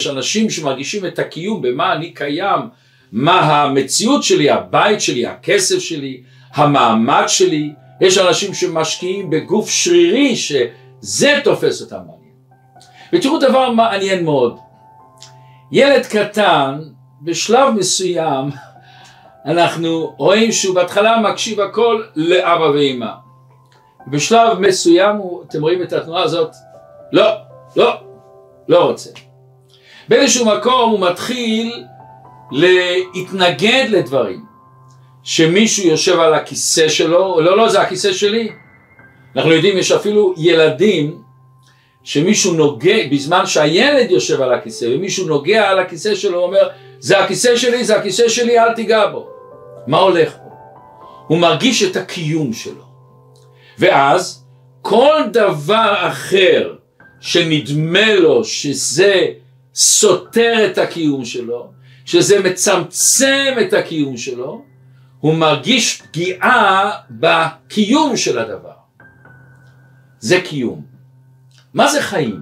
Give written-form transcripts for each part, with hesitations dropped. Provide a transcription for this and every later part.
יש אנשים שמרגישים את הקיום, במה אני קיים, מה המציאות שלי, הבית שלי, הכסף שלי, המעמד שלי. יש אנשים שמשקיעים בגוף שרירי שזה תופס אותם מעניין. ותראו דבר מעניין מאוד. ילד קטן בשלב מסוים אנחנו רואים שהוא בהתחלה מקשיב הכל לאבא ואמא. בשלב מסוים אתם רואים את התנועה הזאת, לא רוצה. באיזשהו מקום הוא מתחיל להתנגד לדברים. שמישהו יושב על הכיסא שלו, לא זה הכיסא שלי. אנחנו יודעים יש אפילו ילדים שמישהו נוגע, בזמן שהילד יושב על הכיסא ומישהו נוגע על הכיסא שלו, הוא אומר זה הכיסא שלי, זה הכיסא שלי, אל תיגע בו. מה הולך פה? הוא מרגיש את הקיום שלו. ואז כל דבר אחר שנדמה לו שזה סותר את הקיום שלו, שזה מצמצם את הקיום שלו, הוא מרגיש פגיעה בקיום של הדבר. זה קיום. מה זה חיים?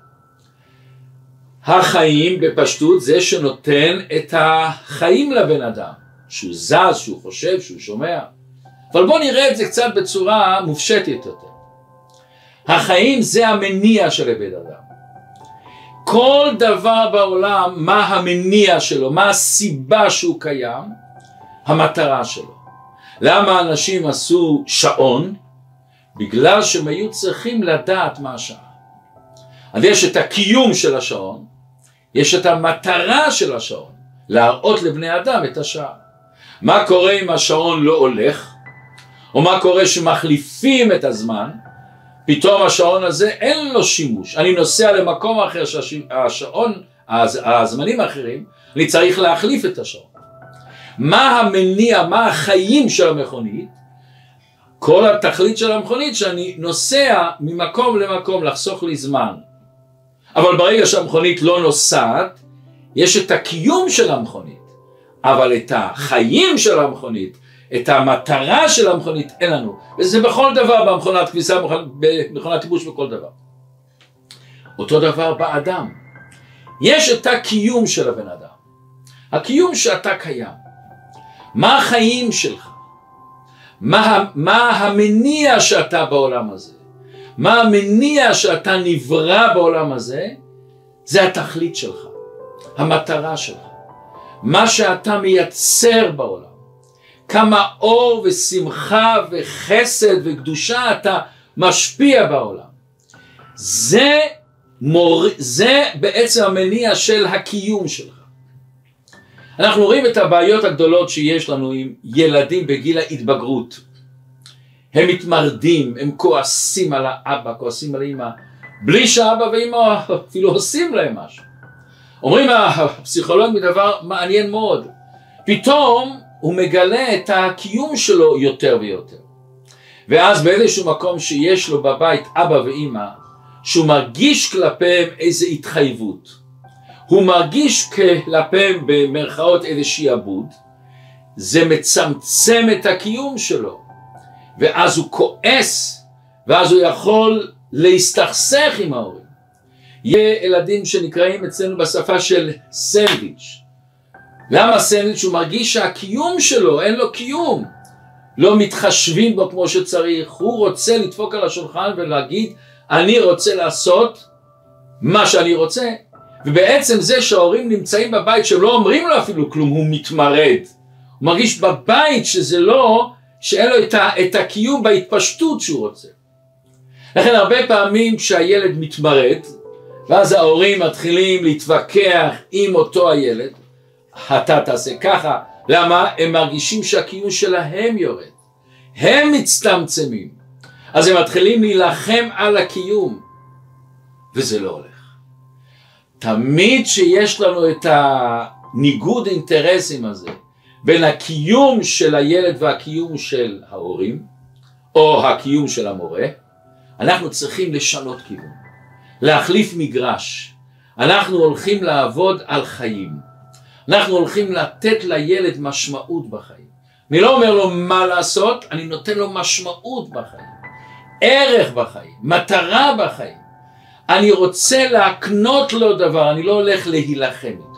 החיים בפשטות זה שנותן את החיים לבן אדם. שהוא זז, שהוא חושב, שהוא שומע. אבל בואו נראה את זה קצת בצורה מופשטת יותר. החיים זה המניע של הבן אדם. כל דבר בעולם, מה המניע שלו, מה הסיבה שהוא קיים, המטרה שלו. למה אנשים עשו שעון? בגלל שהם היו צריכים לדעת מה השעה. אז יש את הקיום של השעון, יש את המטרה של השעון, להראות לבני אדם את השעה. מה קורה אם השעון לא הולך? או מה קורה שמחליפים את הזמן? פתאום השעון הזה אין לו שימוש. אני נוסע למקום אחר שהשעון, הזמנים האחרים, אני צריך להחליף את השעון. מה המניע, מה החיים של המכונית? כל התכלית של המכונית שאני נוסע ממקום למקום לחסוך לי זמן. אבל ברגע שהמכונית לא נוסעת, יש את הקיום של המכונית. אבל את החיים של המכונית, את המטרה של המכונית אין לנו. וזה בכל דבר, במכונת כביסה, במכונת טיפוש, בכל דבר. אותו דבר באדם. יש את הקיום של הבן אדם. הקיום שאתה קיים. מה החיים שלך? מה המניע שאתה בעולם הזה? מה המניע שאתה נברא בעולם הזה? זה התכלית שלך. המטרה שלך. מה שאתה מייצר בעולם. כמה אור ושמחה וחסד וקדושה אתה משפיע בעולם. זה בעצם המניע של הקיום שלך. אנחנו רואים את הבעיות הגדולות שיש לנו עם ילדים בגיל ההתבגרות. הם מתמרדים, הם כועסים על האבא, כועסים על האמא, בלי שהאבא ואמא אפילו עושים להם משהו. אומרים הפסיכולוג מדבר מעניין מאוד. פתאום הוא מגלה את הקיום שלו יותר ויותר. ואז באיזשהו מקום שיש לו בבית אבא ואמא, שהוא מרגיש כלפיהם איזו התחייבות. הוא מרגיש כלפיהם במרכאות איזה שיעבוד. זה מצמצם את הקיום שלו. ואז הוא כועס, ואז הוא יכול להסתכסך עם ההורים. יש ילדים שנקראים אצלנו בשפה של סנדוויץ'. למה סנדוויץ'? הוא מרגיש שהקיום שלו, אין לו קיום. לא מתחשבים בו כמו שצריך. הוא רוצה לדפוק על השולחן ולהגיד, אני רוצה לעשות מה שאני רוצה. ובעצם זה שההורים נמצאים בבית שהם לא אומרים לו אפילו כלום, הוא מתמרד. הוא מרגיש בבית שזה לא, שאין לו את הקיום בהתפשטות שהוא רוצה. לכן הרבה פעמים כשהילד מתמרד, ואז ההורים מתחילים להתווכח עם אותו הילד, אתה תעשה ככה. למה? הם מרגישים שהקיום שלהם יורד. הם מצטמצמים. אז הם מתחילים להילחם על הקיום. וזה לא הולך. תמיד שיש לנו את הניגוד אינטרסים הזה, בין הקיום של הילד והקיום של ההורים, או הקיום של המורה, אנחנו צריכים לשנות כיוון. להחליף מגרש. אנחנו הולכים לעבוד על חיים. אנחנו הולכים לתת לילד משמעות בחיים. אני לא אומר לו מה לעשות, אני נותן לו משמעות בחיים. ערך בחיים, מטרה בחיים. אני רוצה להקנות לו דבר, אני לא הולך להילחם איתו.